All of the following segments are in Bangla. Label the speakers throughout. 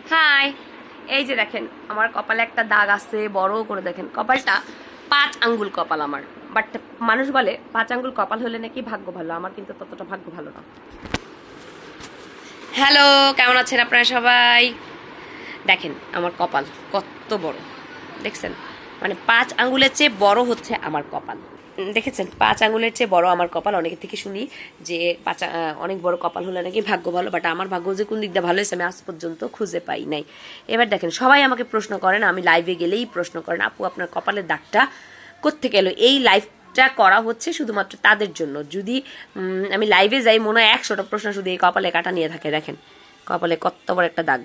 Speaker 1: হাই, এই যে দেখেন আমার কপালে একটা দাগ আছে, বড় করে দেখেন। কপালটা 5 আঙ্গুল কপাল আমার। বাট মানুষ বলে 5 আঙ্গুল কপাল হলে নাকি ভাগ্য ভালো। আমার কিন্তু ততটা ভাগ্য ভালো না। হ্যালো, কেমন আছেন আপনারা সবাই? দেখেন আমার কপাল কত বড়, দেখছেন? মানে 5 আঙ্গুলের চেয়ে বড় হচ্ছে আমার কপাল। দেখেছেন, 5 আঙ্গুলের চেয়ে বড় আমার কপাল। অনেকের থেকে শুনি যে অনেক বড় কপাল হলে নাকি ভাগ্য ভালো, বাট আমার ভাগ্য যে কোন দিক দিয়ে ভালো হয়েছে আমি আজ পর্যন্ত খুঁজে পাই নাই। এবার দেখেন, সবাই আমাকে প্রশ্ন করেন, আমি লাইভে গেলেই প্রশ্ন করেন, আপু আপনার কপালের দাগটা কোত্থেকে এলো? এই লাইভটা করা হচ্ছে শুধুমাত্র তাদের জন্য। যদি আমি লাইভে যাই, মনে হয় 100টা প্রশ্ন শুধু এই কপালে কাটা নিয়ে থাকে। দেখেন কপালে কত বড় একটা দাগ,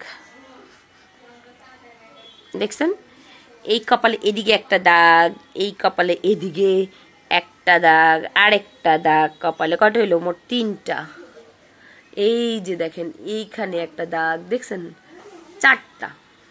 Speaker 1: দেখছেন? এই কপালে এদিকে একটা দাগ, এই কপালে এদিকে একটা দাগ, আরেকটা দাগ। কপালে কত হইলো? মোট 3টা। এই যে দেখেন এইখানে একটা দাগ, দেখছেন? 4টা।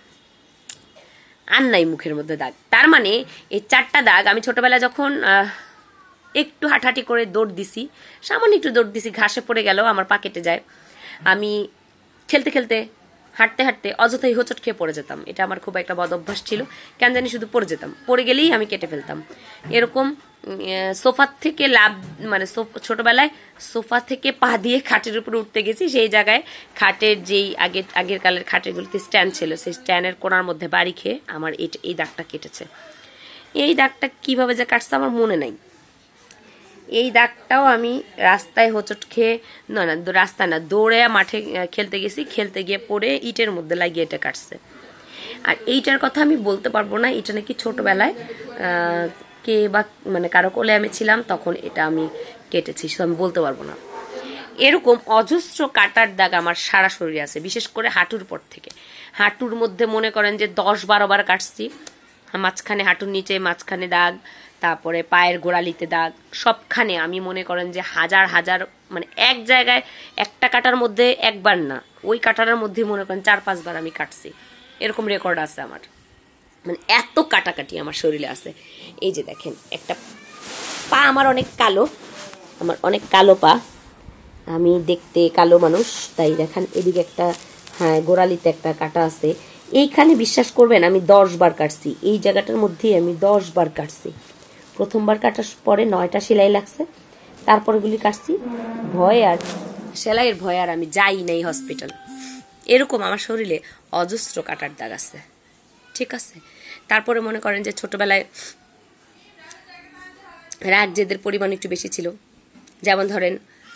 Speaker 1: আর নাই মুখের মধ্যে দাগ। তার মানে এই 4টা দাগ আমি ছোটবেলা যখন একটু হাঁটাহাঁটি করে দৌড় দিছি, সামান্য একটু দৌড় দিছি, ঘাসে পড়ে গেল, আমার পা কেটে যায়। আমি খেলতে খেলতে হাঁটতে হাঁটতে অযথাই হোঁচট খেয়ে পড়ে যেতাম। এটা আমার খুব একটা বদ অভ্যাস ছিল, কেন জানি শুধু পড়ে যেতাম, পড়ে গেলেই আমি কেটে ফেলতাম। এরকম সোফার থেকে মানে ছোটবেলায় সোফা থেকে পা দিয়ে খাটের উপরে উঠতে গেছি, সেই জায়গায় খাটের যেই আগের কালের খাটেরগুলোতে স্ট্যান্ড ছিল, সেই স্ট্যান্ডের কোণার মধ্যে বাড়ি খেয়ে আমার এই দাগটা কেটেছে। এই দাগটা কিভাবে যে কাটছে আমার মনে নাই। এই দাগটাও আমি রাস্তায় হোঁচট খেয়ে, না রাস্তা না, দৌড়ে মাঠে খেলতে গেছি, খেলতে গিয়ে পড়ে ইটের মধ্যে লাগিয়ে এটা কাটছে। আর এইটার কথা আমি বলতে পারবো না, এটা নাকি ছোটবেলায় কে বা মানে কারো কোলে আমি ছিলাম তখন এটা আমি কেটেছি, আমি বলতে পারবো না। এরকম অজস্র কাটার দাগ আমার সারা শরীরে আছে, বিশেষ করে হাঁটুর পর থেকে। হাঁটুর মধ্যে মনে করেন যে 10-12 বার কাটছি। মাঝখানে, হাঁটুর নিচে মাঝখানে দাগ, তারপরে পায়ের গোড়ালিতে দাগ, সবখানে আমি মনে করেন যে হাজার হাজার, মানে এক জায়গায় একটা কাটার মধ্যে একবার না, ওই কাটার মধ্যে মনে করেন 4-5 বার আমি কাটছি। এরকম রেকর্ড আছে আমার। মানে এত কাটাকাটি আমার শরীরে আছে। এই যে দেখেন একটা পা আমার অনেক কালো, আমার অনেক কালো পা, আমি দেখতে কালো মানুষ, তাই দেখেন এদিকে একটা, হ্যাঁ গোড়ালিতে একটা কাটা আছে। এইখানে বিশ্বাস করবেন আমি 10 বার কাটছি, এই জায়গাটার মধ্যেই আমি 10 বার কাটছি। প্রথমবার কাটার পরে 9টা সেলাই লাগছে, তারপরেগুলি কাটছি। ভয় আর সেলাইয়ের ভয় আর আমি যাই নাই হসপিটাল। এরকম আমার শরীরে অজস্র কাটার দাগ আছে, ঠিক আছে? তারপরে মনে করেন যে ছোটবেলায় রাগ জেদের পরিমাণ একটু বেশি ছিল। যেমন ধরেন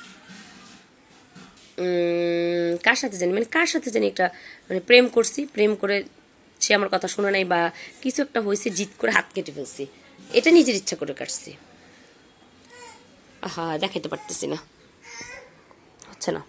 Speaker 1: কার সাথে জানি একটা মানে প্রেম করছি, প্রেম করে সে আমার কথা শুনে নাই বা কিছু একটা হয়েছে, জিদ করে হাত কেটে ফেলছি। এটা নিজের ইচ্ছা করে কাটছি। আহা, দেখাইতে পারতেছি না, হচ্ছে না।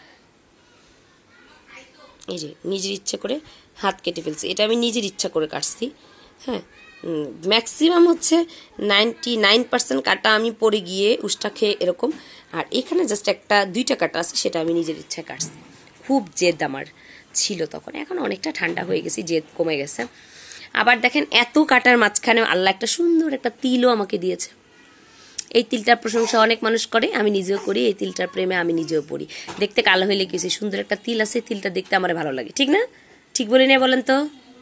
Speaker 1: এই যে নিজের ইচ্ছা করে হাত কেটে ফেলছি, এটা আমি নিজের ইচ্ছা করে কাটছি। হ্যাঁ, ম্যাক্সিমাম হচ্ছে 99% কাটা আমি পরে গিয়ে উষ্টা খেয়ে এরকম। আর এখানে জাস্ট 1-2টা কাটা আছে, সেটা আমি নিজের ইচ্ছা কাটছি। খুব জেদ আমার ছিল তখন, এখন অনেকটা ঠান্ডা হয়ে গেছি, জেদ কমে গেছে। আবার দেখেন এত কাটার মাঝখানে আল্লাহ একটা সুন্দর একটা তিলও আমাকে দিয়েছে। এই তিলটার প্রশংসা অনেক মানুষ করে, আমি নিজেও করি। এই তিলটার প্রেমে আমি নিজেও পড়ি। দেখতে কালো হয়ে গেছি, সুন্দর একটা তিল আছে, তিলটা দেখতে আমার ভালো লাগে, ঠিক না? ঠিক বলি না বলেন তো?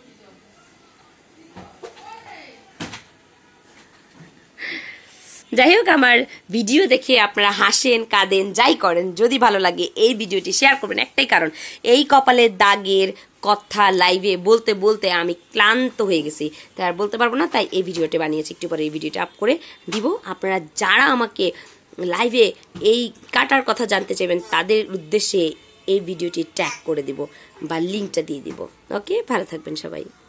Speaker 1: যাই হোক, আমার ভিডিও দেখে আপনারা হাসেন, কাঁদেন, যাই করেন, যদি ভালো লাগে এই ভিডিওটি শেয়ার করবেন। একটাই কারণ, এই কপালের দাগের কথা লাইভে বলতে বলতে আমি ক্লান্ত হয়ে গেছি, তাই আর বলতে পারবো না, তাই এই ভিডিওটি বানিয়েছি। একটু পরে এই ভিডিওটা আপ করে দিব। আপনারা যারা আমাকে লাইভে এই কাটার কথা জানতে চাইবেন তাদের উদ্দেশ্যে এই ভিডিওটি ট্যাগ করে দিব বা লিঙ্কটা দিয়ে দিব। ওকে, ভালো থাকবেন সবাই।